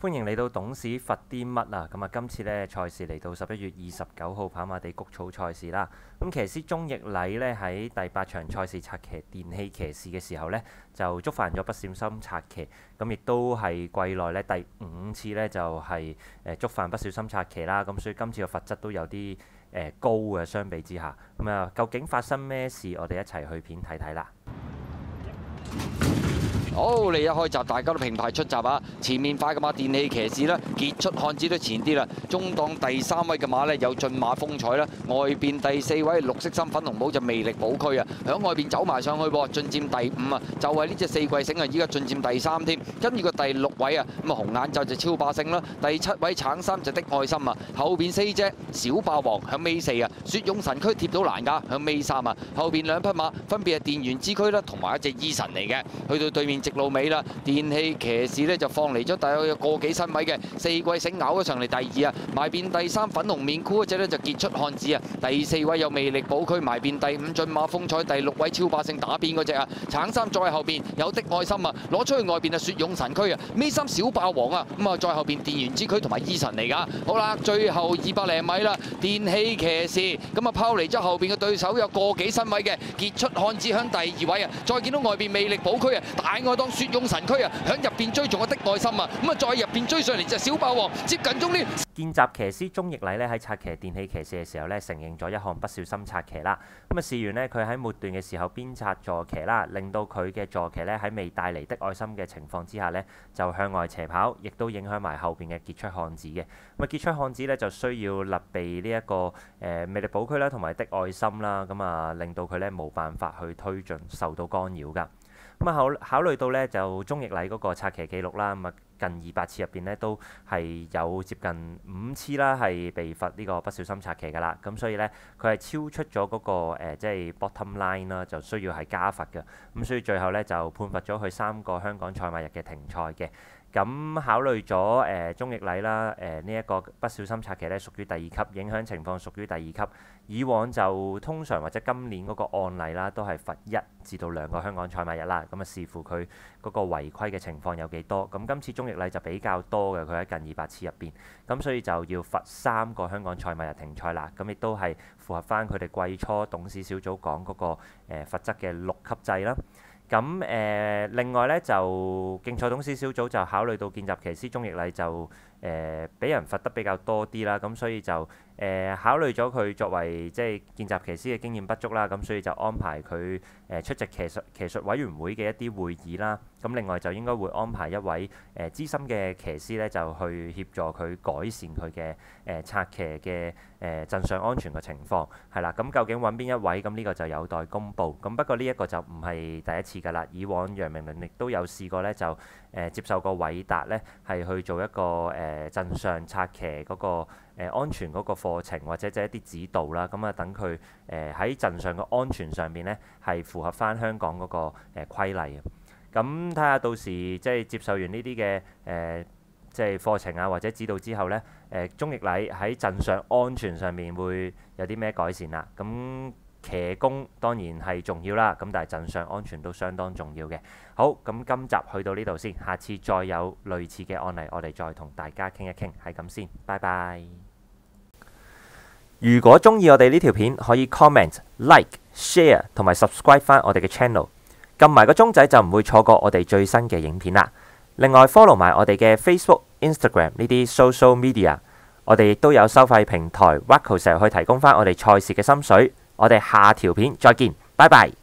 歡迎嚟到董事罰啲乜啊！咁啊，今次呢賽事嚟到11月29號跑馬地谷草賽事啦。咁騎師鐘奕禮呢喺第8場賽事策騎電氣騎士嘅時候呢，就觸犯咗不小心策騎，咁亦都係季內呢第5次呢就係觸犯不小心策騎啦。咁所以今次嘅罰則都有啲高嘅，相比之下。咁啊，究竟發生咩事？我哋一齊去片睇睇啦。 好，你一開閘，大家都平排出閘啊！前面快嘅馬電氣騎士啦，傑出漢子都前啲啦。中檔第3位嘅馬呢，有駿馬風采啦，外邊第4位綠色衫粉紅帽就魅力寶區啊，響外邊走埋上去喎，進佔第5啊，就係呢隻四季繩啊，依家進佔第3添。跟住個第6位啊，咁啊紅眼罩就超霸星啦，第7位橙衫就的愛心啊，後邊4隻小霸王響尾4啊，雪勇神區貼到欄㗎，響尾3啊，後邊2匹馬分別係電源之區啦，同埋一隻醫神嚟嘅，去到對面直路尾啦，電氣騎士呢就放嚟咗大約有個幾身位嘅四季繩咬咗上嚟第2啊，埋邊第3粉紅面箍嗰隻呢就傑出漢子啊，第4位有魅力寶區，埋邊第5駿馬風采，第6位超霸星打邊嗰隻啊，橙衫再後邊有的愛心啊，攞出去外邊啊雪勇神區啊，尾3小霸王啊，咁啊再後邊電源之區同埋醫神嚟㗎，好啦，最後200零米啦，電氣騎士咁啊拋離咗後邊嘅對手有個幾身位嘅傑出漢子響第2位啊，再見到外邊魅力寶區啊，大愛當雪勇神區啊，響入邊追仲有的愛心啊，咁啊再入邊追上嚟就小霸王接近終點。 見習騎師鐘奕禮咧喺策騎電氣騎士嘅時候咧，承認咗一項不小心策騎啦。咁啊，事緣呢，佢喺末段嘅時候鞭策坐騎啦，令到佢嘅坐騎咧喺未帶嚟的愛心嘅情況之下呢，就向外斜跑，亦都影響埋後邊嘅傑出漢子嘅。咁啊，傑出漢子呢，就需要勒避呢一個魅力寶區啦，同埋的愛心啦，咁啊令到佢呢冇辦法去推進，受到干擾㗎。咁啊考慮到呢，就鐘奕禮嗰個策騎記錄啦，咁啊近200次入邊呢，都係有接近5次啦，係被罰呢個不小心策騎㗎啦。咁所以呢，佢係超出咗嗰個即係 bottom line 啦，就需要係加罰嘅。咁所以最後呢，就判罰咗佢3個香港賽馬日嘅停賽嘅。咁考慮咗鐘奕禮啦，呢一個不小心策騎呢屬於第2級，影響情況屬於第2級。以往就通常或者今年嗰個案例啦，都係罰1至到2個香港賽馬日啦。咁啊視乎佢嗰個違規嘅情況有幾多。咁今次鐘奕禮就比較多嘅，佢喺近200次入邊，咁所以就要罰3個香港賽馬日停賽啦。咁亦都係符合翻佢哋季初董事小組講嗰個罰則嘅6級制啦。咁另外呢，就競賽董事小組就考慮到見習騎師鐘奕禮就俾人罰得比較多啲啦，咁所以就考慮咗佢作為即係見習騎師嘅經驗不足啦，咁所以就安排佢出席騎術委員會嘅一啲會議啦。咁另外就應該會安排一位資深嘅騎師呢，就去協助佢改善佢嘅策騎嘅陣上安全嘅情況，係啦。咁究竟揾邊一位？咁呢個就有待公佈。咁不過呢一個就唔係第一次㗎啦，以往楊明倫亦都有試過呢，就接受過韋達呢，係去做一個陣上策騎嗰個安全嗰個課程，或者就一啲指導啦。咁啊等佢喺陣上嘅安全上面呢，係符合翻香港嗰個規例。咁睇下到時即係接受完呢啲嘅即係課程啊或者指導之後呢，鐘奕禮喺陣上安全上面會有啲咩改善啦？咁騎功當然係重要啦，咁但係陣上安全都相當重要嘅。好，咁今集去到呢度先，下次再有類似嘅案例，我哋再同大家傾一傾，係咁先，拜拜。如果中意我哋呢條片，可以 comment、like、share 同埋 subscribe 翻我哋嘅 channel。撳埋個鐘仔就唔會錯過我哋最新嘅影片啦。另外 follow 埋我哋嘅 Facebook、Instagram 呢啲 social media。我哋亦都有收費平台 Waco 成日去提供翻我哋賽事嘅心水。我哋下條片再見，拜拜。